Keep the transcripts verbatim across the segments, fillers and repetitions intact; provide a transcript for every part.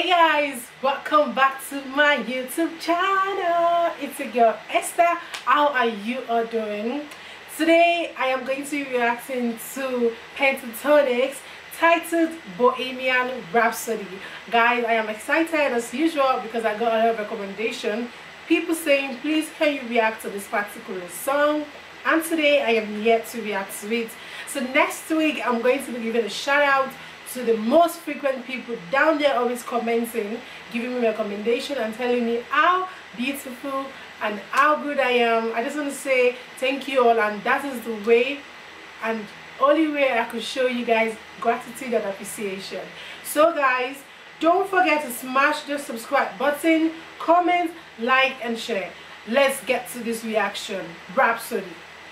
Hey guys, welcome back to my YouTube channel. It's your girl Esther. How are you all doing? Today I am going to be reacting to Pentatonix titled Bohemian Rhapsody. Guys, I am excited as usual because I got a lot of recommendation. People saying please can you react to this particular song, and today I am here to react to it. So next week I'm going to be giving a shout out to the most frequent people down there, always commenting, giving me recommendation and telling me how beautiful and how good I am. I just want to say thank you all, and that is the way and only way I could show you guys gratitude and appreciation. So guys, don't forget to smash the subscribe button, comment, like and share. Let's get to this reaction. Rhapsody.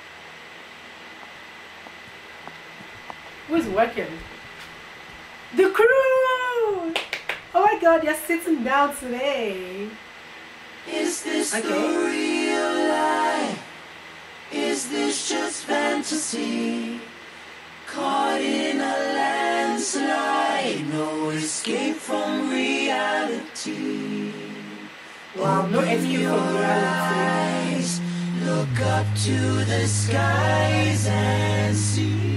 Who is working? The crew! Oh my god, you're sitting down today. Is this okay. the real life? Is this just fantasy? Caught in a landslide, no escape from reality. Wow, no escape from reality. Eyes, look up to the skies and see.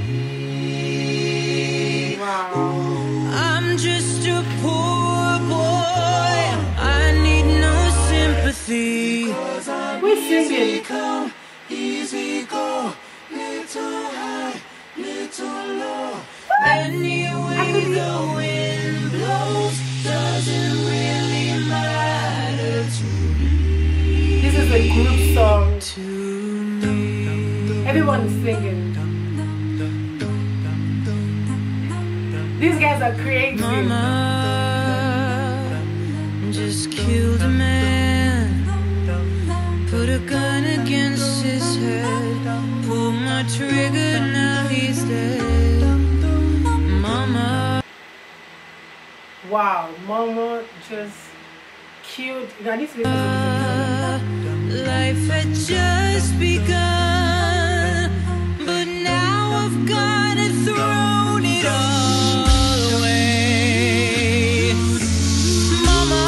Wow. I'm just a poor boy, I need no sympathy. Who's singing? Come, easy go, little high, little low. Anyway the wind blows, doesn't really matter to me. This is a group song. To me. Everyone is singing. These guys are crazy. Mama just killed a man, put a gun against his head, pull my trigger, now he's dead. Mama. Wow, Mama just killed. I need to listen to this. Life had just begun, but now I've got it, thrown it all away. Mama,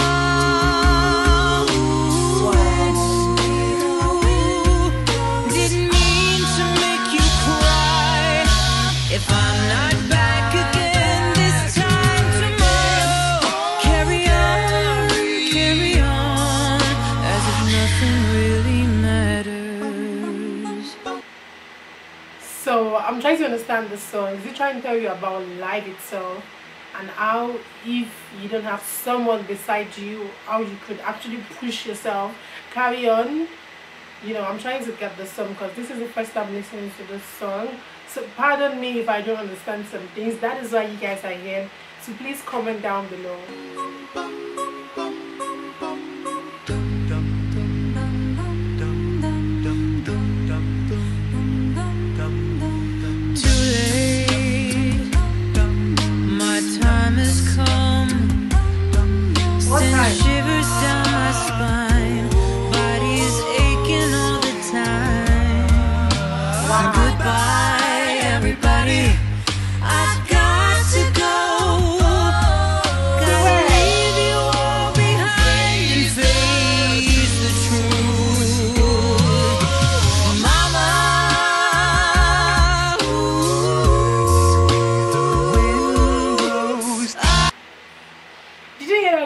didn't mean to make you cry. If I'm not back again this time tomorrow, carry on, carry on, as if nothing really matters. So I'm trying to understand the song. Is it trying to tell you about life itself and how if you don't have someone beside you, how you could actually push yourself, carry on? You know, I'm trying to get the song because this is the first time listening to this song. So pardon me if I don't understand some things. That is why you guys are here. So please comment down below. Shivers down my spine, body's aching all the time. Wow. Goodbye, everybody. I've got to go. Gotta leave you all behind and face the truth. Mama, ooh, Did you hear that?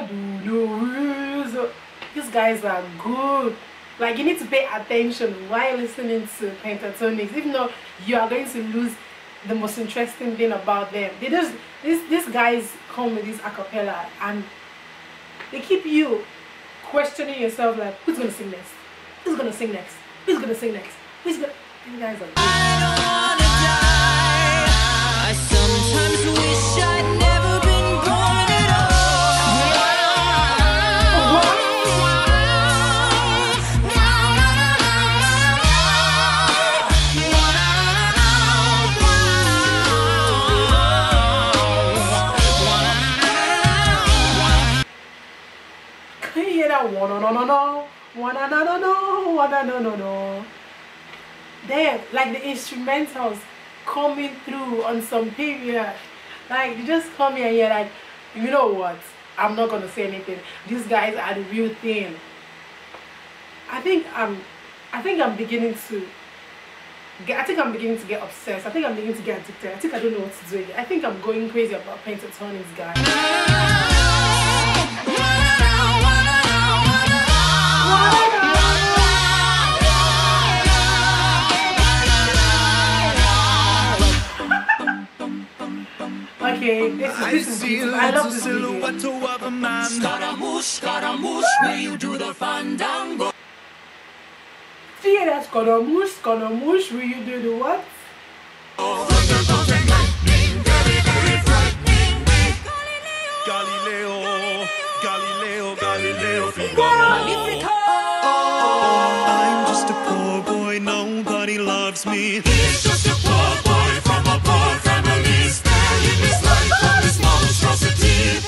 These guys are good. Like, you need to pay attention while listening to Pentatonix. If not, you are going to lose the most interesting thing about them. They just these these guys come with this acapella and they keep you questioning yourself, like, who's gonna sing next? Who's gonna sing next? Who's gonna sing next? Who's gonna These guys are good. I don't wanna die. I sometimes wish I'd never been born at all. Can you hear that? One no no no no, one no no no, one no no no. There, like the instrumentals coming through on some period. Like, you just come here and you're like, you know what? I'm not gonna say anything. These guys are the real thing. I think I'm I think I'm beginning to get I think I'm beginning to get obsessed. I think I'm beginning to get addicted. I think I don't know what to do. I think I'm going crazy about Pentatonix, guys. Okay, this is, this is beautiful. I love this video. Of a man. Scaramouche, Scaramouche, where you do the fandango. See, that's Scaramouche, Scaramouche, will you do the what? Galileo, Galileo, Galileo, Galileo. I'm just a poor boy, nobody loves me. He's just a poor boy from a poor family, standing his life on this monstrosity.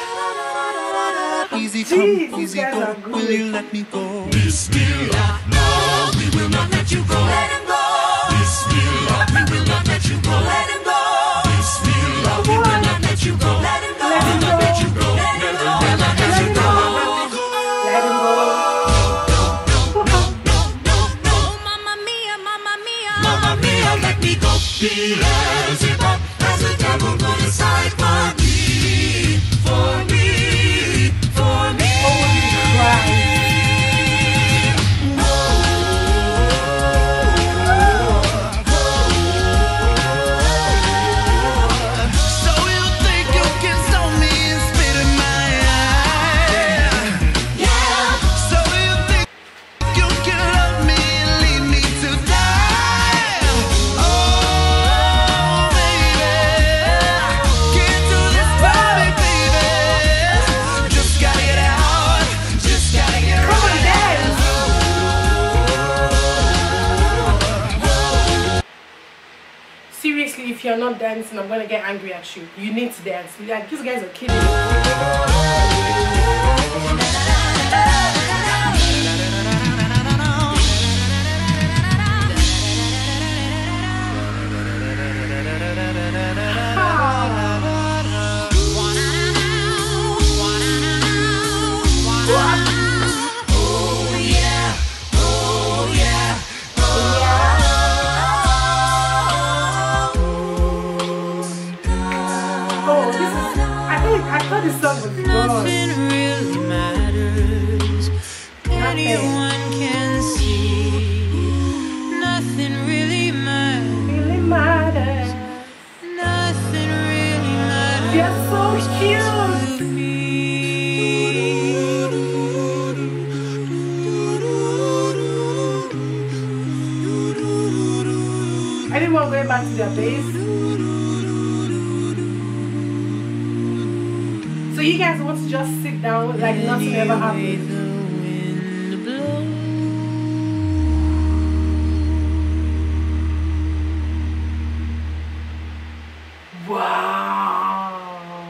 Easy come, easy go, will you let me go? Bismillah, no, we will not let you go. Let him go. Bismillah, we will not let you go. Let him go. Bismillah, we will not let you go. Let him go. Let him go. Let you go. Let him go. Let him go. Let him go. No, no, no, no, no. Mamma mia, mamma mia, mamma mia, let me go. Beelzebub has the devil put aside for me, for me, for me. Holy Christ. Seriously, if you're not dancing, I'm gonna get angry at you. You need to dance. Like, these guys are kidding me. This song was nothing really matters. Anyone can see. Nothing really matters. Really matters. Nothing really matters. You're so cute. Anyone going back to their base? So you guys want to just sit down like nothing ever happened? Wow.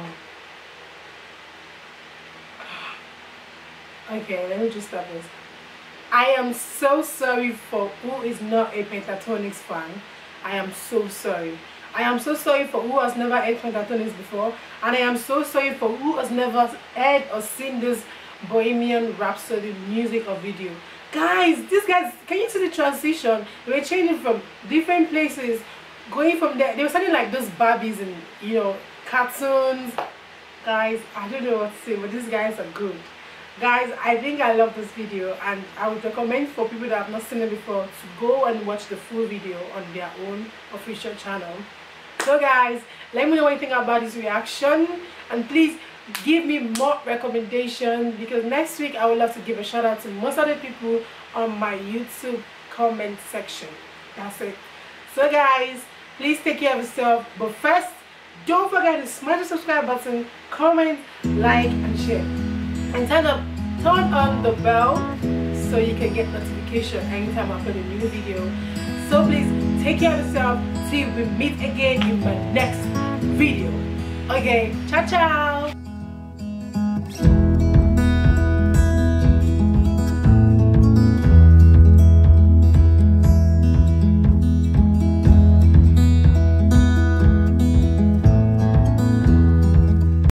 Okay, let me just stop this. I am so sorry for who is not a Pentatonix fan. I am so sorry. I am so sorry for who has never heard Pentatonix before, and I am so sorry for who has never heard or seen this Bohemian Rhapsody music or video. Guys, these guys, can you see the transition? They were changing from different places, going from there. They were sounding like those Barbies and, you know, cartoons. Guys, I don't know what to say, but these guys are good. Guys, I think I love this video, and I would recommend for people that have not seen it before to go and watch the full video on their own official channel. So guys, let me know what you think about this reaction, and please give me more recommendations, because next week I would love to give a shout out to most of the people on my YouTube comment section. That's it. So guys, please take care of yourself, but first, don't forget to smash the subscribe button, comment, like and share, and turn up turn on the bell so you can get notification anytime I put a new video. So please take care of yourself till we meet again in my next video. Okay, ciao ciao.